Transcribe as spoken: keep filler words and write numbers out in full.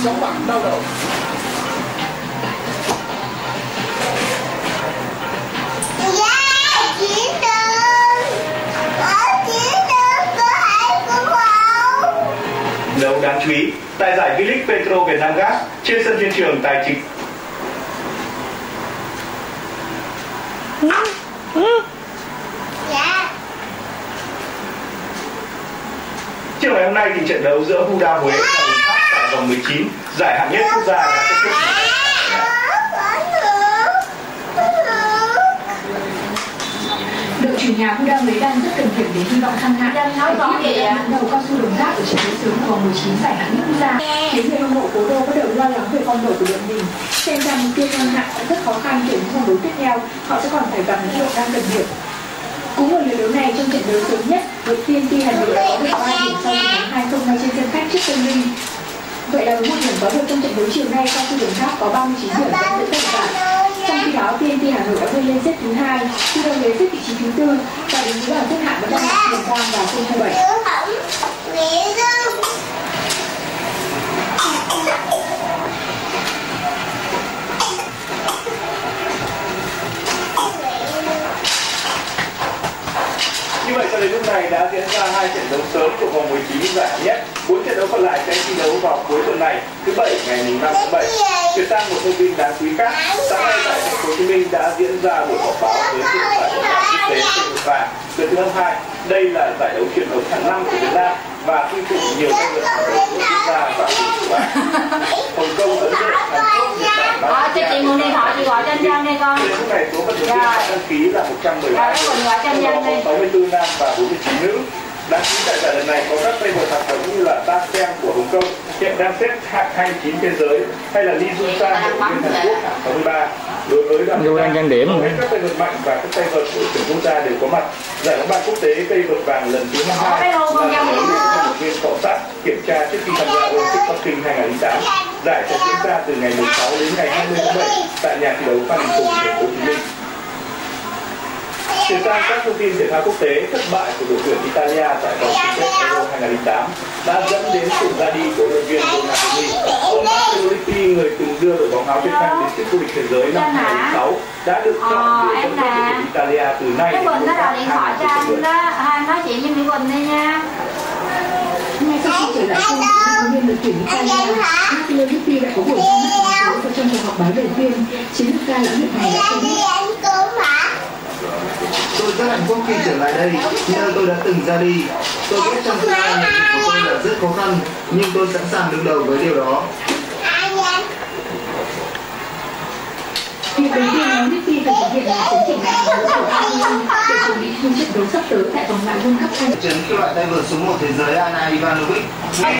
chóng mặt đau đầu. Đấu đáng chú ý, tại giải V-League Petro Việt Nam Gas trên sân Thiên Trường Tài Chính. Chiều ngày hôm nay thì trận đấu giữa Huda Huế và Đồng Tháp tại vòng mười chín giải hạng nhất quốc gia đã kết thúc. Đội chủ nhà Huda Huế đang rất cần điểm để hy vọng thăng hạng. Đang nói có gì ạ? Đầu cao su Đồng Tháp ở trận đấu sớm vòng mười chín giải hạng nhất quốc gia khiến người hâm mộ cố đô bắt đầu lo lắng về phong độ của đội mình. Xem ra mục tiêu thăng hạng sẽ rất khó khăn để những vòng đấu tiếp theo họ sẽ còn phải gặp những đội đang cần điểm. Cũng ở lượt đấu này trong trận đấu sớm nhất, đội pê en pê Hà Nội đã có được ba điểm sau thắng hai không ngay trên sân khách trước Tân Minh. Vậy là với một điểm có được trong trận đấu chiều nay, cao su Đồng Tháp có ba mươi chín điểm dẫn giữa tất cả. Trong khi đó, pê en pê Hà Nội đã vươn lên xếp thứ hai, Huda Huế xếp vị trí thứ tư và đứng thứ bảng xếp hạng vẫn đang là Tiền Giang và không hai bảy. Như vậy cho đến lúc này đã diễn ra hai trận đấu sớm của vòng mười chín giải hạng nhất. Bốn trận đấu còn lại sẽ thi đấu vào cuối tuần này, thứ bảy ngày năm tháng bảy. Chuyển sang một thông tin đáng chú ý khác, sáng nay tại thành phố Hồ Chí Minh đã diễn ra buổi họp báo với giải bóng đá quốc tế trên một vàng lần thứ hai. Đây là giải đấu truyền thống hàng năm của Việt Nam và quy tụ nhiều danh lượng hàng đầu quốc gia và khu vực. Hồng Kông, Ấn Độ, Hàn Quốc, Nhật Bản, Ờ, cho chị muốn điện thoại chị gọi cho anh Giang đây con. Đến lúc này số vận động viên đăng ký là một trăm mười ba người, trong đó có sáu mươi tư nam và bốn mươi chín nữ. Đáng chú ý tại giải lần này có các tay vợt hoạt động như là Ta Seng của Hồng Kông hiện đang xếp hạng hai mươi chín thế giới, hay là Lee Jun Sang của Hàn Quốc hạng sáu mươi ba. Đối với đoàn Việt Nam trang điểm các tay vợt mạnh và các tay vợt của tuyển quốc gia đều có mặt. Giải bóng bàn quốc tế cây vợt vàng lần thứ hai mươi hai là giải đấu để vận động viên cọ sát kiểm tra trước khi tham gia Olympic Bắc Kinh hai không không tám. Giải sẽ diễn ra từ ngày mười sáu đến ngày hai mươi tháng bảy tại nhà thi đấu Phan Đình Phùng, thành phố Hồ Chí Minh. Chuyển sang các thông tin thể thao quốc tế, thất bại của đội tuyển Italia tại vòng chung kết Euro hai không không tám đã dẫn đến sự ra đi của đội viên Ronaldinho. Ông Matteo Lippi, người từng đưa đội bóng áo Việt Nam đến chức vô địch thế giới năm hai không không sáu, đã được chọn để dẫn dắt đội tuyển Italia từ nay Cái Quỳnh nó đòi điện thoại cho anh đó, anh nói chuyện với Mỹ Quỳnh đi nha. Ngay sau khi trở lại sân, huấn luyện viên đội tuyển Italia, Matteo Lippi đã có buổi ra mắt báo số trong cuộc họp báo đầu tiên. Chiến lược gia lãnh đạo này đã cho biết: tôi rất hạnh phúc khi trở lại đây, nơi tôi đã từng ra đi. Tôi biết trong tương lai nghề nghiệp của tôi là rất khó khăn, nhưng tôi sẵn sàng đương đầu với điều đó. Việc đầu tiên nhóm Lippi phải thực hiện là chấn chỉnh lại hỗ trợ Italia để chuẩn bị cho trận đấu sắp tới tại vòng loại World Cup hai. Chấn cướp loại tay vợt số một thế giới Ana Ivanovic.